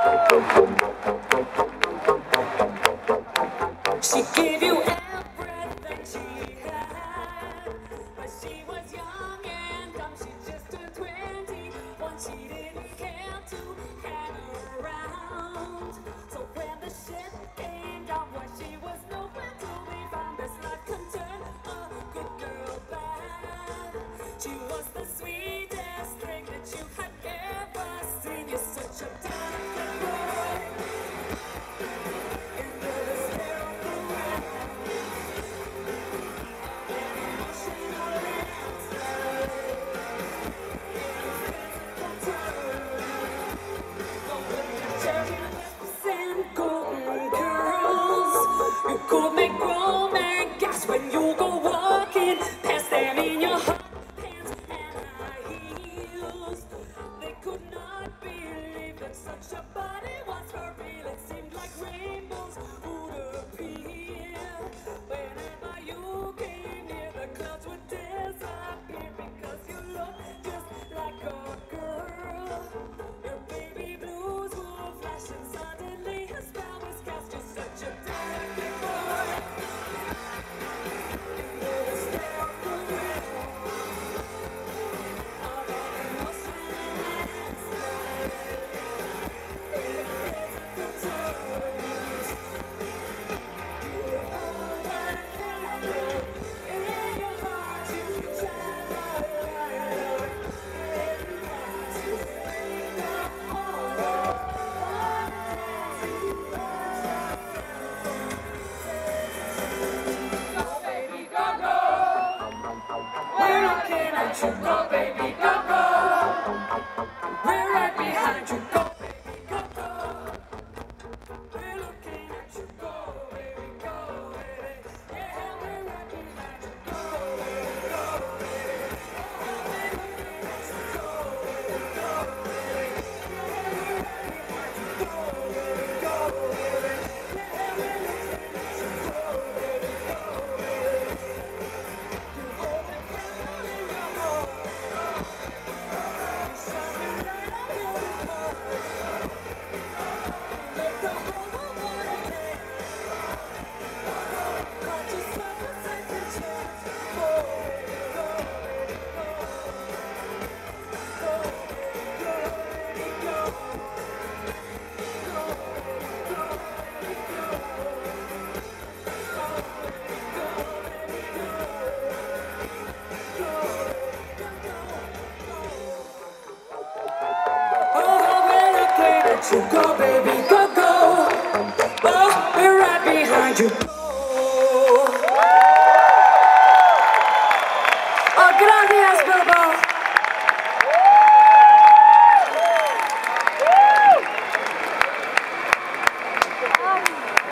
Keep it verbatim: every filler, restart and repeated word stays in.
She gave you everything she had, but she was young and dumb. She just turned twenty. Once she didn't care to hang around. So when the shit came down, well, she was nowhere to be found. This life can turn a good girl bad. She was the sweetest thing that you had ever seen. You're such a delicate boy. You could make grown men gasp when you go walking past them in your hot pants and high heels. They could not believe that such a body was for real. It seemed like rainbows would appear whenever you came near. The clouds would disappear because you look just like a girl. Your baby blues will flash and suddenly a spell was cast. You're such a delicate boy. We're looking at you, go baby, go go. We're right behind you, go baby, go go. We're looking at you, go baby, go baby. Yeah, we're right behind you, go baby, go baby. We're looking at you, go baby, go baby. Yeah, we're right behind you, go baby, go baby. Yeah, we're looking at you, go baby, go baby. You hold me down in your heart. You shine me right on your heart. Make the whole world wanna dance. Got yourself a second chance. Go, baby, go, baby, go. Go, baby, go, baby, go. Go, baby, go, baby, go. Go, baby, go, baby, go. Oh, we're looking at you, go baby, go go. Oh, we're right behind you. Oh, gracias, Bilbao.